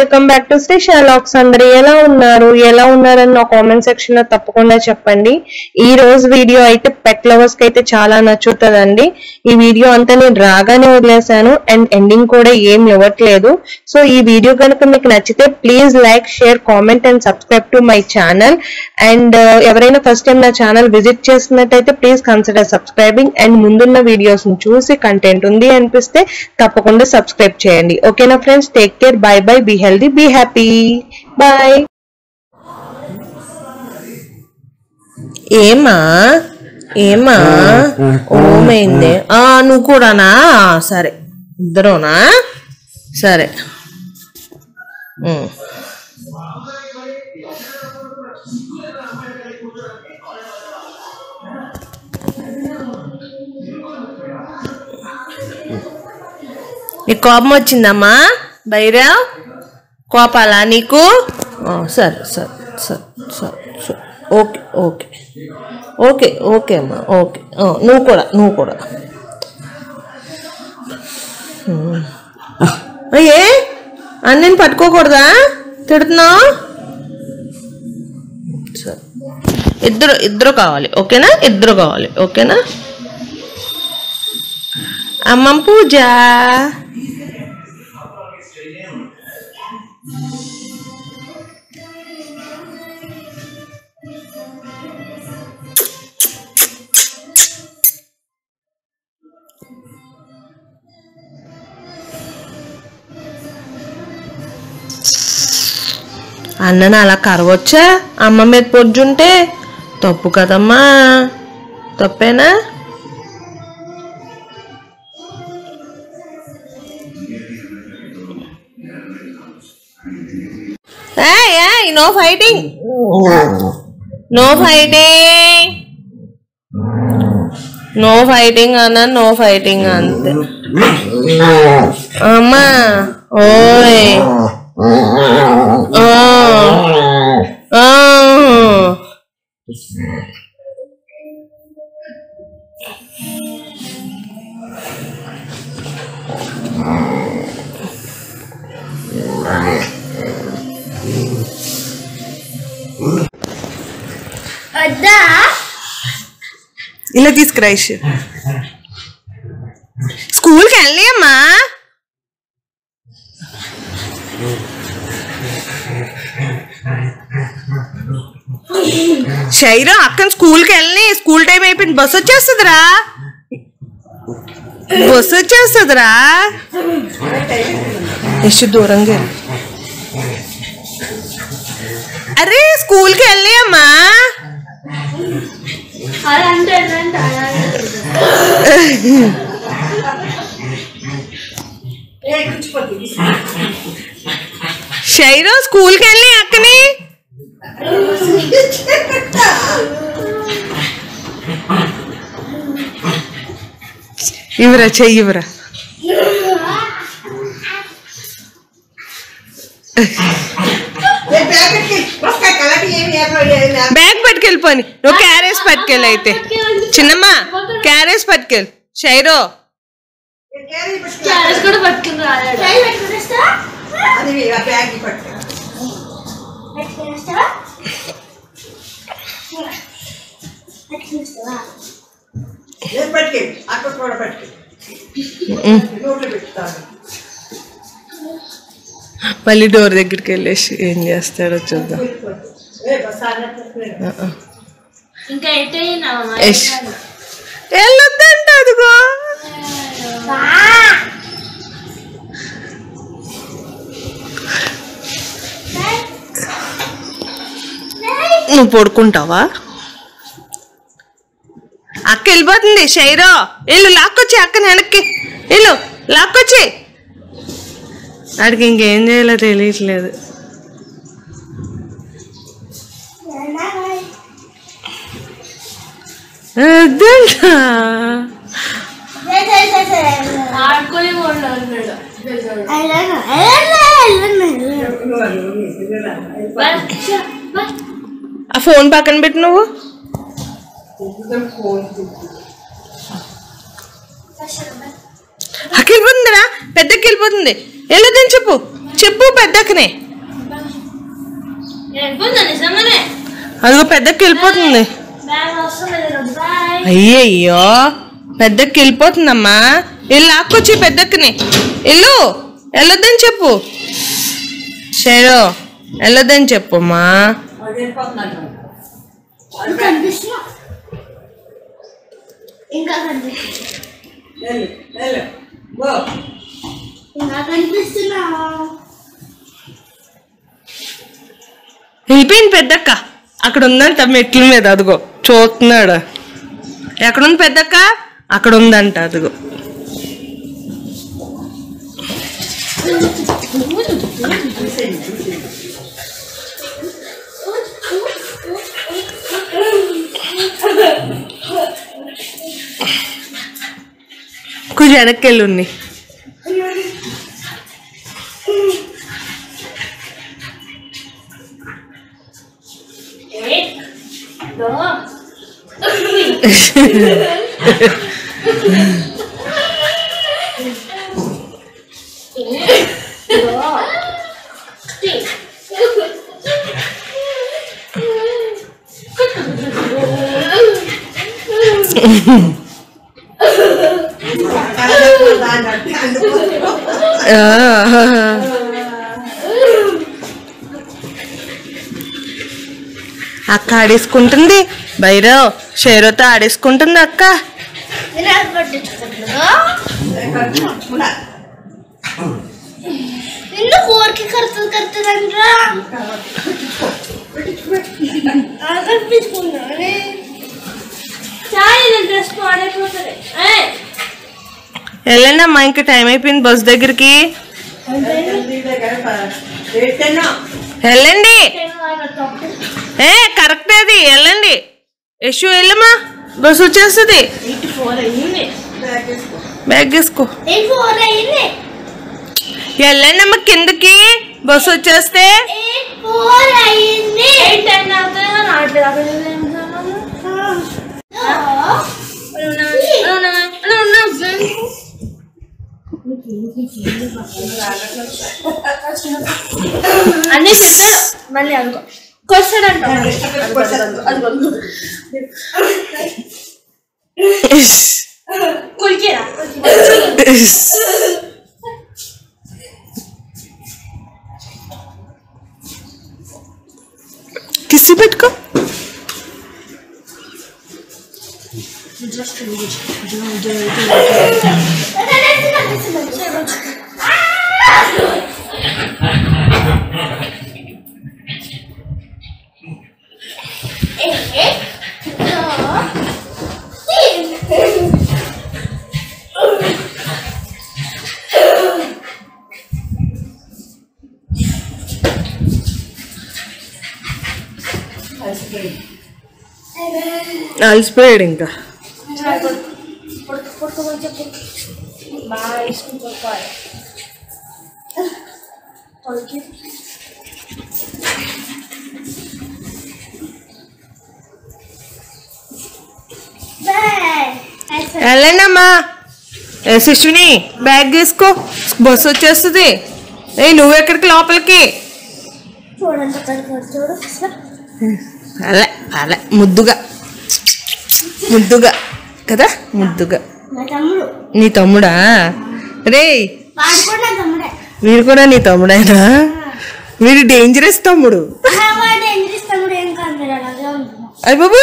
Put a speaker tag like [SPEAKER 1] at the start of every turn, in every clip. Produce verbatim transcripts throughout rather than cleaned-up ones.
[SPEAKER 1] Welcome back to Shri షాలాక్స్. అందరూ ఎలా ఉన్నారు ఎలా ఉన్నారని నా కామెంట్ సెక్షన్ లో తప్పకుండా చెప్పండి. ఈ రోజు వీడియో అయితే పెట్ లవర్స్ కి అయితే చాలా నచ్చుతుందండి. ఈ వీడియో అంతా నేను రాగానే వదిలేసాను అండ్ ఎండింగ్ కూడా ఏం ఇవ్వట్లేదు. సో ఈ వీడియో కనుక మీకు నచ్చితే please like share comment and subscribe to my channel. And ఎవరైనా ఫస్ట్ టైం నా ఛానల్ విజిట్ చేస్తున్నట్టయితే ప్లీజ్ కన్సిడర్ సబ్స్క్రైబింగ్. అండ్ ముందున్న వీడియోస్ ని చూసి కంటెంట్ ఉంది అనిపిస్తే తప్పకుండా సబ్స్క్రైబ్ చేయండి. ఓకేనా friends, take care, bye bye, be healthy, be happy, bye. ఏమా ఏమా ఓమైంది? ఆ నువ్వు కూడానా? సరే ఇద్దరునా? సరే నీకు కోపం వచ్చిందమ్మా భైరవ్? కోపాలా నీకు? సరే సరే సరే సరే సరే ఓకే ఓకే ఓకే ఓకే అమ్మా ఓకే. నువ్వు కూడా నువ్వు కూడా ఏ అన్నీ పట్టుకోకూడదా? తిడుతున్నావు? సరే ఇద్దరు ఇద్దరు కావాలి ఓకేనా? ఇద్దరు కావాలి ఓకేనా? అమ్మం పూజ అన్నను అలా కరవచ్చా? అమ్మ మీద పొజ్జుంటే తప్పు కదమ్మా. తప్పేనా? No fighting no fighting no fighting అన్నా, నో ఫైటింగ్ అంతే. అమ్మా ఓయ్ ఇలా తీసుకురా. స్కూల్కి వెళ్ళి అమ్మా. షైరా అక్కని స్కూల్కి వెళ్ళి, స్కూల్ టైం అయిపోయింది. బస్సు వచ్చేస్తుందిరా, బస్సు వచ్చేస్తుందిరా. ಎಷ್ಟು దూరంగా వెళ్ళి. అరే స్కూల్కి వెళ్ళి అమ్మా. షైరా స్కూల్కి వెళ్ళి అక్కని. ఇవరా చెయ్యి ఇవరా. బ్యాగ్ పట్టుకెళ్ళిపోని. నువ్వు క్యారేజ్ పట్టుకెళ్ళి అయితే. చిన్నమ్మ క్యారేజ్ పట్టుకెళ్ళి. షైరో మళ్ళీ డోర్ దగ్గరికి వెళ్ళేసి ఏం చేస్తాడో చూద్దాం. వెళ్ళొద్దంట అదిగో. నువ్వు పడుకుంటావా? అక్క వెళ్ళిపోతుంది. షైరో వెళ్ళు, లాక్కొచ్చి అక్కని వెనక్కి వెళ్ళు, లాక్కొచ్చి. వాడికి ఇంకేం చేయాలో తెలియట్లేదు. ఆ ఫోన్ పక్కన పెట్టి నువ్వు. అక్కడిపోతుందిరా, పెద్దకి వెళ్ళిపోతుంది. వెళ్ళొద్దని చెప్పు. చెప్పు పెద్దక్కనే. అదిగో పెద్దకి వెళ్ళిపోతుంది. అయ్యయ్యో పెద్దకి వెళ్ళిపోతుందమ్మా. ఇల్లు లాక్కొచ్చి పెద్దక్కని. ఇల్లు వెళ్ళొద్దని చెప్పు. షేరో వెళ్ళొద్దని చెప్పు అమ్మా. వెళ్ళిపోయింది పెద్దక్క. అక్కడ ఉందంట మెట్ల మీద. అదిగో చూస్తున్నాడు. ఎక్కడుంది పెద్దక్క? అక్కడ ఉందంట. అదిగో కొంచెం వెనక్కి వెళ్ళి. అక్క ఆడేసుకుంటుంది. భైరవ్ షేరోతో ఆడేసుకుంటుంది అక్క. వెళ్ళండి అమ్మా, ఇంకా టైం అయిపోయింది బస్ దగ్గరికి. వెళ్ళండి. ఏ కరెక్ట్ అది. వెళ్ళండి యశు వెళ్ళమ్మా, బస్ వచ్చేస్తుంది. బ్యాగ్ వేసుకో. వెళ్ళండి అమ్మ కిందకి, బస్ వచ్చేస్తే.
[SPEAKER 2] అన్నీ చెప్తాడు మళ్ళీ. అనుకో కొస్తాడంట. కులికేరా
[SPEAKER 1] కిసి పెట్టుకో. అలసిపోయాడు ఇంకా. వెళ్ళండి అమ్మా. శిశుని బ్యాగ్ తీసుకో, బస్సు వచ్చేస్తుంది. ఏ నువ్వెక్కడికి లోపలికి. అలా అలా ముద్దుగా ముద్దుగా కదా, ముద్దుగా. నీ తమ్ముడా? రే వీడు కూడా నీ తమ్ముడేనా? వీడు డేంజరస్ తమ్ముడు. అయ్య బాబు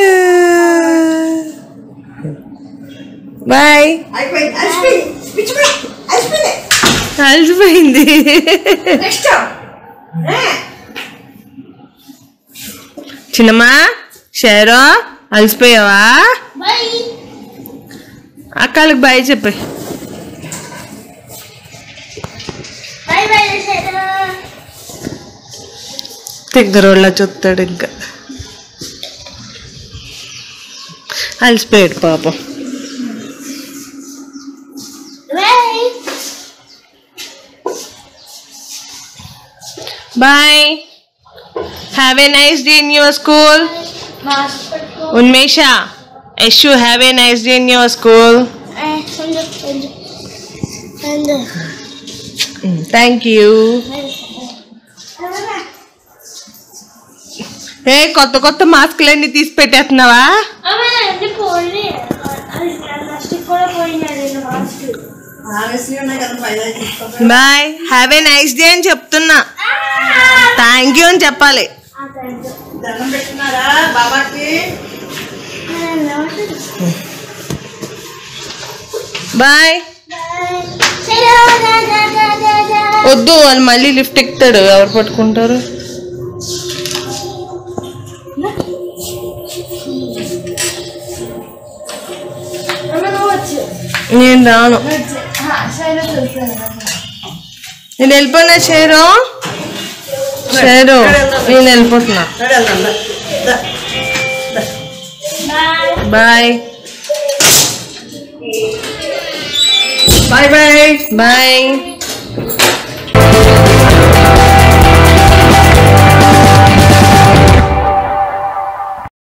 [SPEAKER 1] బాయ్. అలసిపోయింది. చిన్నమ్మా షేరో అలసిపోయావా? అక్కలకి బాయ్ చెప్పి. దగ్గరోళ్ళ చూస్తాడు ఇంకా. అలసిపోయాడు పాపం. Bye. Have a nice day in your school. Unmesha, Eshu, have a nice day in your school. Thank you. ఏ కొత్త కొత్త మాస్కులన్నీ తీసి పెట్టేస్తున్నావా? Bye, have a nice day అని చెప్తున్నా. థ్యాంక్ యూ అని చెప్పాలి. బాయ్. వద్దు, వాళ్ళు మళ్ళీ లిఫ్ట్ ఎక్కుతాడు, ఎవరు పట్టుకుంటారు? నేను రాను. నేను వెళ్ళిపోయినా షేరు షేరు నేను వెళ్ళిపోతున్నా. Bye bye bye bye.